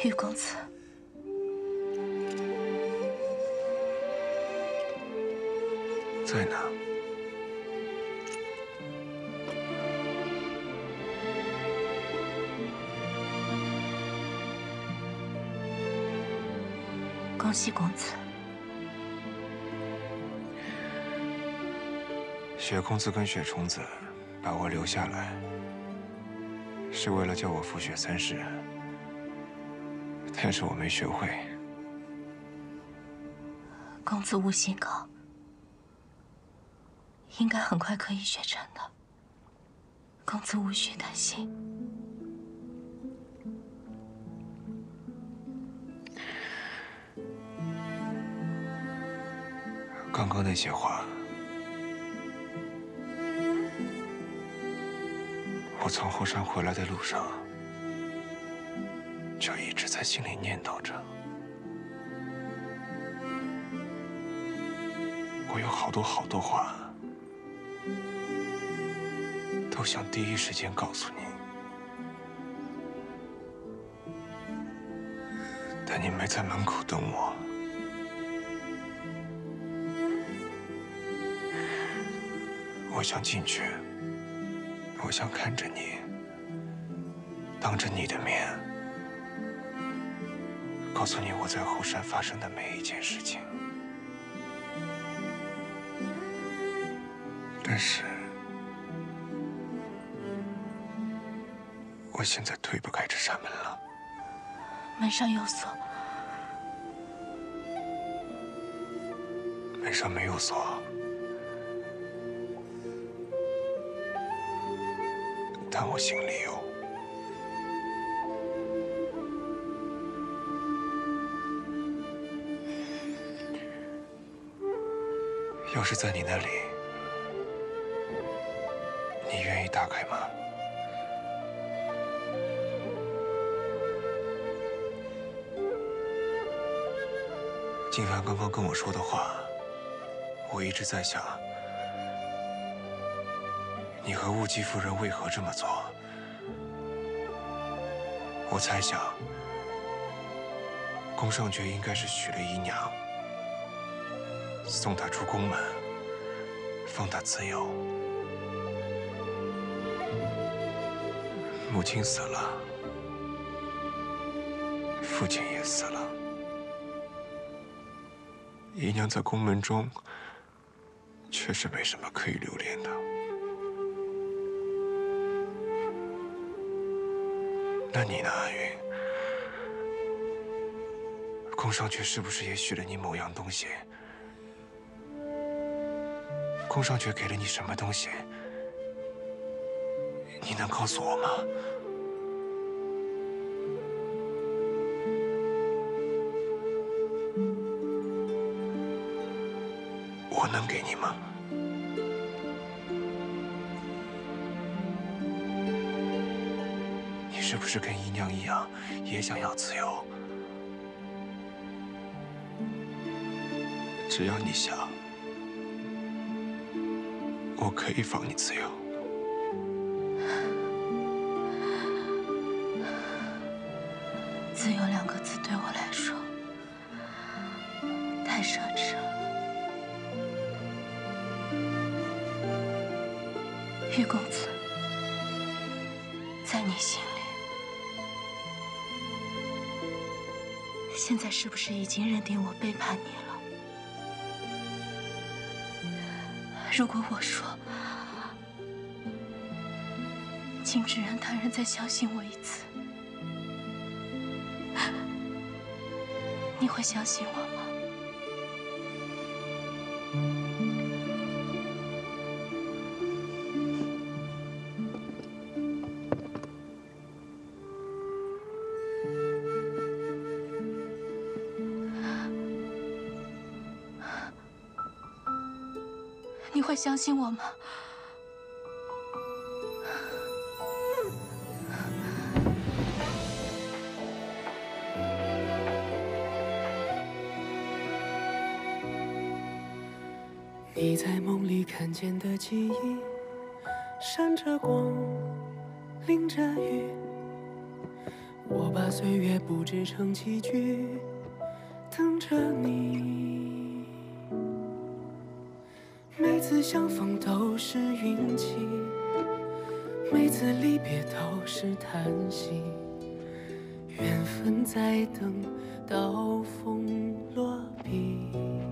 玉公子， 在哪？ 恭喜公子。 雪公子跟雪虫子把我留下来，是为了叫我复学3世，但是我没学会。 公子悟性高，应该很快可以学成的。公子无需担心。 刚刚那些话，我从后山回来的路上就一直在心里念叨着。我有好多话，都想第一时间告诉你，但你没在门口等我。我想进去，我想看着你，当着你的面，告诉你我在后山发生的每一件事情。但是，我现在推不开这扇门了。 门上有锁。 门上没有锁，但我心里有。钥匙在你那里，你愿意打开吗？金帆刚刚跟我说的话，我一直在想，你和雾姬夫人为何这么做？我猜想，宫上觉应该是许了姨娘，送她出宫门，放她自由。母亲死了，父亲也死了，姨娘在宫门中确实没什么可以留恋的。那你呢，安云？宫上觉是不是也许了你某样东西？宫上觉给了你什么东西？你能告诉我吗？我能给你吗？你是不是跟姨娘一样，也想要自由？只要你想，我可以放你自由。 自由2个字对我来说太奢侈了。玉公子，在你心里，现在是不是已经认定我背叛你了？如果我说，请只让他人再相信我一次，你会相信我吗？你会相信我吗？ 你在梦里看见的记忆，闪着光，淋着雨， 我把岁月布置成棋局，等着你。每次相逢都是运气，每次离别都是叹息。缘分在等到风落笔。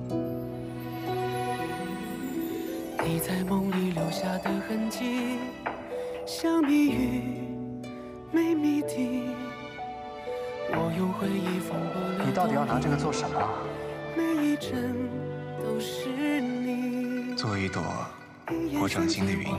你在梦里留下的痕迹，像谜语没谜底。我用回忆缝合了。 你到底要拿这个做什么？ 每一帧都是你。 做一朵我掌心的云。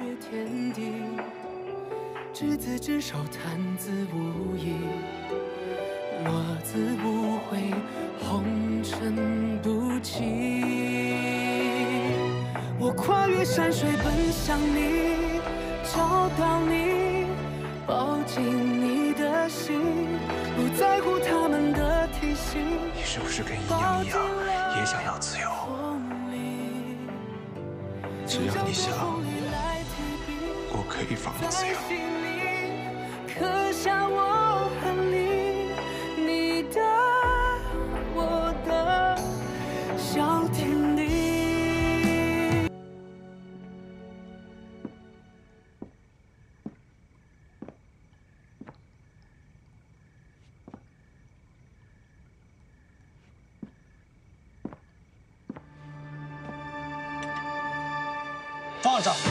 执子之手，弹字无意，落字无悔，红尘不弃。我跨越山水奔向你，找到你，抱紧你的心，不在乎他们的提醒。 你是不是跟阴阳一样，也想要自由？只要你想，我可以放你自由。 刻下我和你，你的我的小天地。 放上。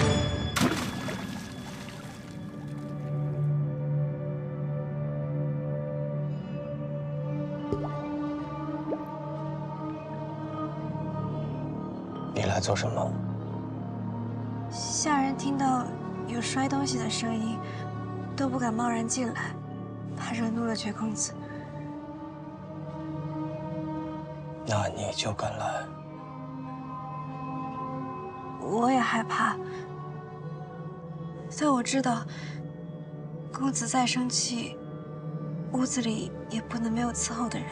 你来做什么？ 下人听到有摔东西的声音，都不敢贸然进来，怕惹怒了绝公子。 那你就敢来？ 我也害怕，但我知道，公子再生气，屋子里也不能没有伺候的人。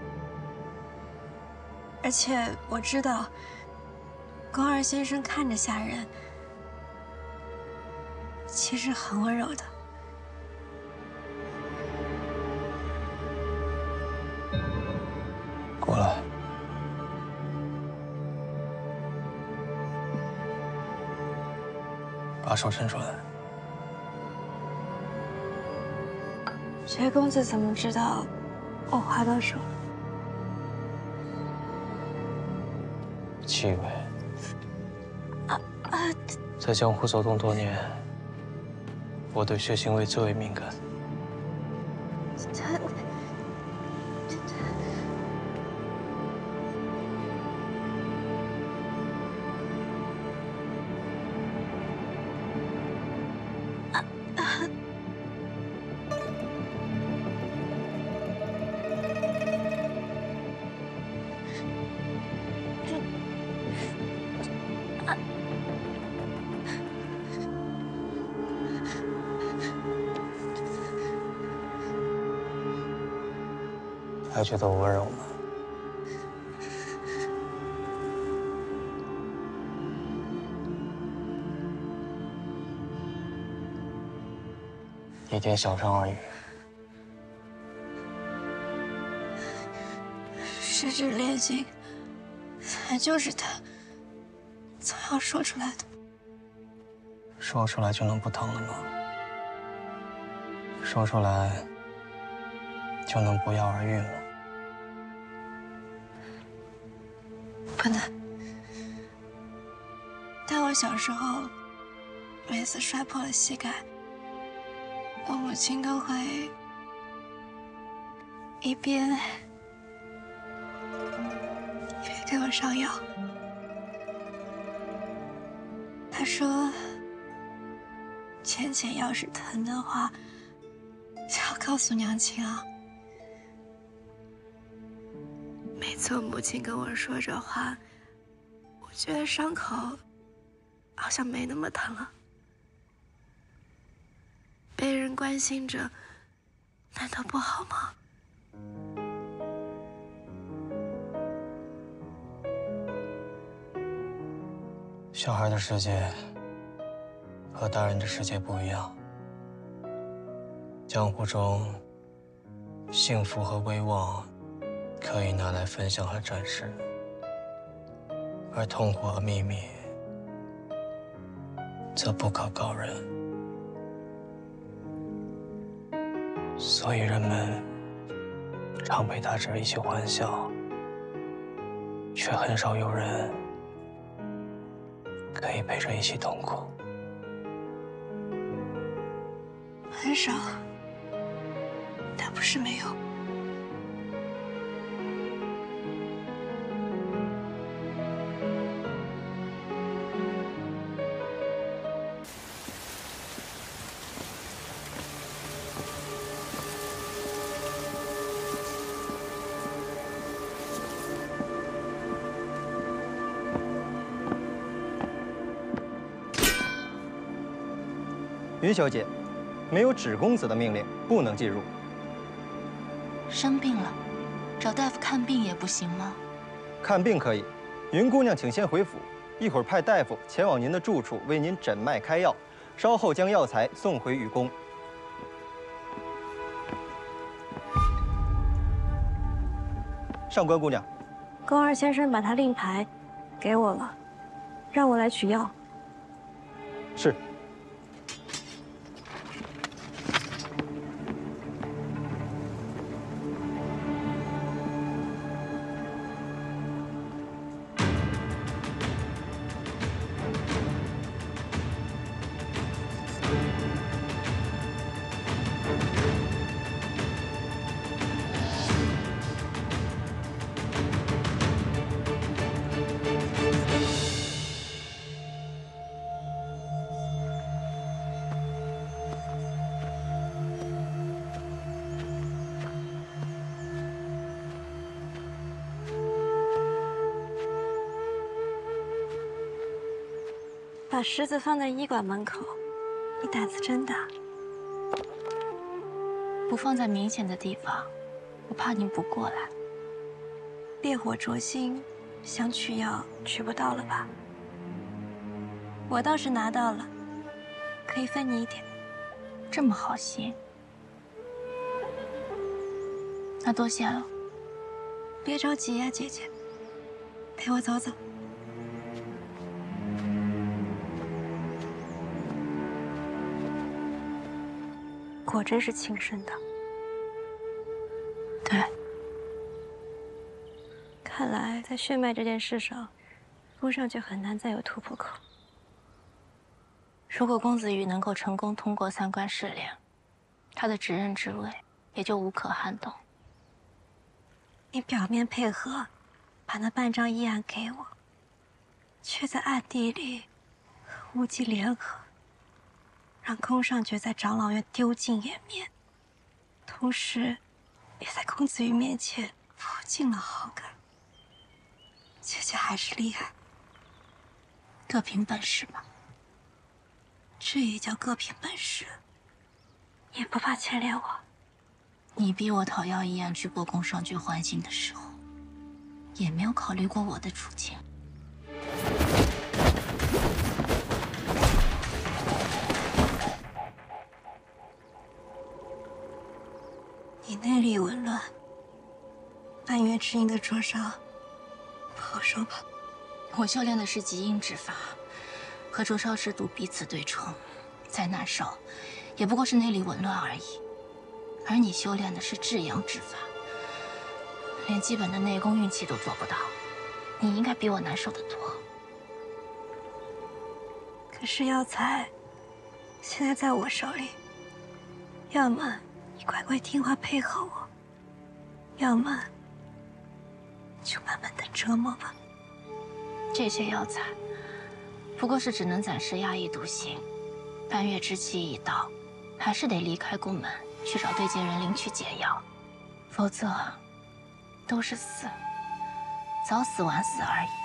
而且我知道，宫二先生看着下人，其实很温柔的。 过来。把手伸出来。 绝公子怎么知道我划到手了？ 气味。在江湖走动多年，我对血腥味最为敏感。还觉得我温柔吗？一点小伤而已。 十指炼心，还就是他总要说出来的。 说出来就能不疼了吗？说出来就能不药而愈吗？ 不能。但我小时候，每次摔破了膝盖，我母亲都会一边给我上药。她说，浅浅要是疼的话，就要告诉娘亲啊。每次我母亲跟我说这话，我觉得伤口好像没那么疼了。被人关心着，难道不好吗？ 小孩的世界和大人的世界不一样。江湖中幸福和威望可以拿来分享和展示，而痛苦和秘密则不可告人。所以人们常被它着一起欢笑，却很少有人可以陪着一起痛苦。 很少，但不是没有。 云小姐，没有芷公子的命令，不能进入。 生病了，找大夫看病也不行吗？ 看病可以，云姑娘请先回府，一会儿派大夫前往您的住处为您诊脉开药，稍后将药材送回雨宫。上官姑娘， 宫二先生把他令牌给我了，让我来取药。 是。 把狮子放在医馆门口，你胆子真大。 不放在明显的地方，我怕你不过来。 烈火灼心，想取药取不到了吧？我倒是拿到了，可以分你一点。 这么好心，那多谢了。 别着急呀，姐姐，陪我走走。 果真是亲生的。 对， 看来在血脉这件事上，宫上就很难再有突破口。 如果公子羽能够成功通过3关试炼，他的执刃之位也就无可撼动。 你表面配合，把那半张医案给我，却在暗地里和无忌联合。让宫上爵在长老院丢尽颜面，同时，也在公子羽面前负尽了好感。姐姐还是厉害， 各凭本事吧。 这也叫各凭本事，也不怕牵连我。 你逼我讨要医案去博宫上爵欢心的时候，也没有考虑过我的处境。 你内力紊乱，半月之阴的灼烧，不好受吧？ 我修炼的是极阴之法，和灼烧之毒彼此对冲，再难受，也不过是内力紊乱而已。而你修炼的是至阳之法，连基本的内功运气都做不到，你应该比我难受得多。 可是药材现在在我手里，要么你乖乖听话配合我，要么就慢慢的折磨吧。 这些药材不过是只能暂时压抑毒性，半月之期一到，还是得离开宫门去找对接人领取解药，否则都是死，早死晚死而已。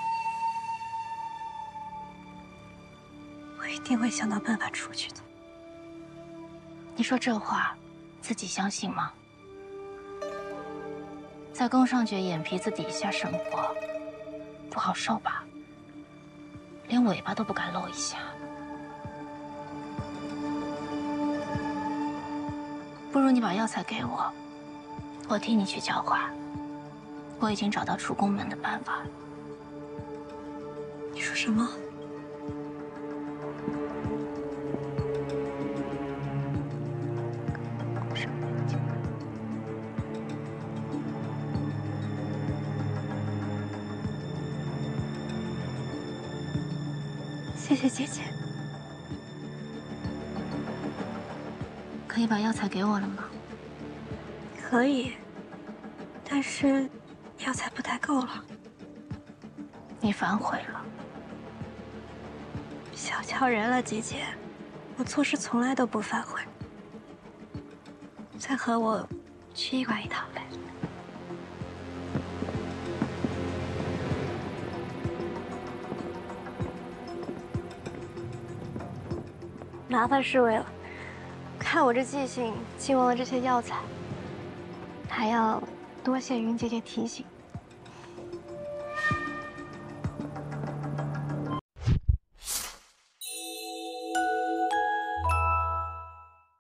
我一定会想到办法出去的。 你说这话，自己相信吗？在宫上爵眼皮子底下生活，不好受吧？连尾巴都不敢露一下。不如你把药材给我， 我替你去教化。我已经找到出宫门的办法了。 你说什么？谢谢姐姐。 可以把药材给我了吗？ 可以，但是药材不太够了。 你反悔了？ 小瞧人了，姐姐。我做事从来都不反悔。再和我去医馆一趟呗。麻烦侍卫了，看我这记性，记忘了这些药材，还要多谢云姐姐提醒。